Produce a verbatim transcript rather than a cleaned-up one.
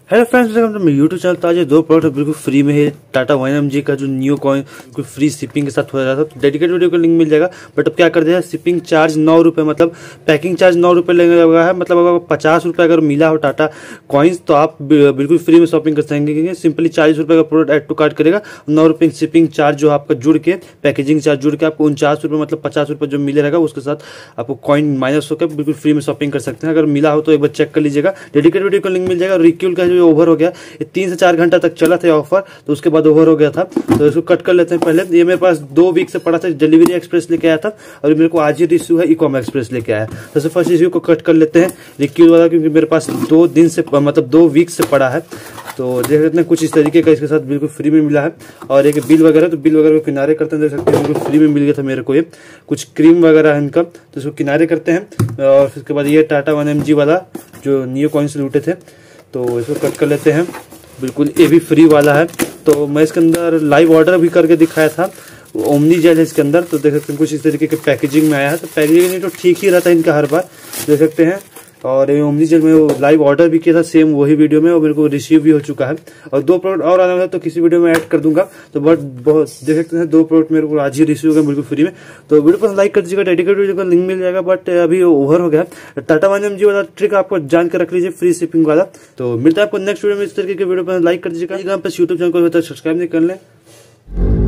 Hello friends, मैं YouTube channel तो आज दो प्रोडक्ट बिल्कुल फ्री में है। टाटा वन एम जी का जो नियो कॉइन बिल्कुल फ्री शिपिंग के साथ हो रहा था, तो डेडिकेटेड वीडियो का लिंक मिल जाएगा। बट अब क्या कर दिया है, शिपिंग चार्ज नौ रुपये मतलब पैकिंग चार्ज नौ रुपये लगने लगा है। मतलब अगर पचास रुपये अगर मिला हो टाटा कॉइन्स तो आप बिल्कुल फ्री में शॉपिंग कर सकेंगे। सिंपली चालीस रुपये का प्रोडक्ट एड टू कार्ट करेगा, नौ रुपये शिपिंग चार्ज जो आपका जुड़ के पैकेजिंग चार्ज जुड़ के आपको उनचास रुपये मतलब पचास रुपये जो मिले रहेगा उसके साथ आपको कॉइन माइनस होकर बिल्कुल फ्री में शॉपिंग कर सकते हैं। अगर मिला हो तो एक बार चेक कर लीजिएगा, डेडिकेटेड वीडियो का लिंक मिल जाएगा। रिक्यूल का जो ओवर हो गया, ये तीन से चार घंटा तक चला था ऑफर, तो उसके बाद ओवर हो गया था, तो इसको कट कर लेते हैं। पहले ये मेरे पास दो वीक से पड़ा था, डिलीवरी एक्सप्रेस लेके आया था और मेरे को आज ही इश्यू है इकॉम एक्सप्रेस लेके आया। तो सबसे फर्स्ट इश्यू को कट कर लेते हैं रिक्यूल वाला, क्योंकि मेरे पास दो दिन से मतलब दो वीक से पड़ा है। तो देख सकते हैं कुछ इस तरीके का इसके साथ बिल्कुल फ्री में मिला है। और एक बिल वगैरह, तो बिल वगैरह को किनारे करते हैं, देख सकते हैं बिल्कुल फ्री में मिल गया था मेरे को। ये कुछ क्रीम वगैरह है इनका, तो इसको किनारे करते हैं। और उसके बाद ये टाटा वन एम जी वाला जो नियो कॉइन से लूटे थे, तो इसको कट कर लेते हैं। बिल्कुल ये भी फ्री वाला है। तो मैं इसके अंदर लाइव ऑर्डर भी करके दिखाया था, ओमनी जेल है इसके अंदर। तो देख सकते हैं कुछ इस तरीके के पैकेजिंग में आया है। तो पैकेजिंग तो ठीक ही रहता है इनका हर बार, देख सकते हैं। और ये ओमनी जेल में लाइव ऑर्डर भी किया था सेम वही वीडियो में, और मेरे को रिसीव भी हो चुका है। और दो प्रोडक्ट और आना है तो किसी वीडियो में ऐड कर दूंगा। तो बट बहुत देख सकते हैं दो प्रोडक्ट मेरे को आज ही रिसीव हो गए बिल्कुल फ्री में। तो वीडियो को लाइक कर दीजिएगा, डेडिकेटेड वीडियो का लिंक मिल जाएगा। बट अभी ओवर हो गया। टाटा वन एम जी वाला ट्रिक आपको जान कर रख लीजिए, फ्री शिपिंग वाला। तो मिलता है आपको नेक्स्ट वीडियो में। इस तरीके के वीडियो पर लाइक कर दीजिएगा। यूट्यूब चैनल को सब्सक्राइब नहीं कर ले।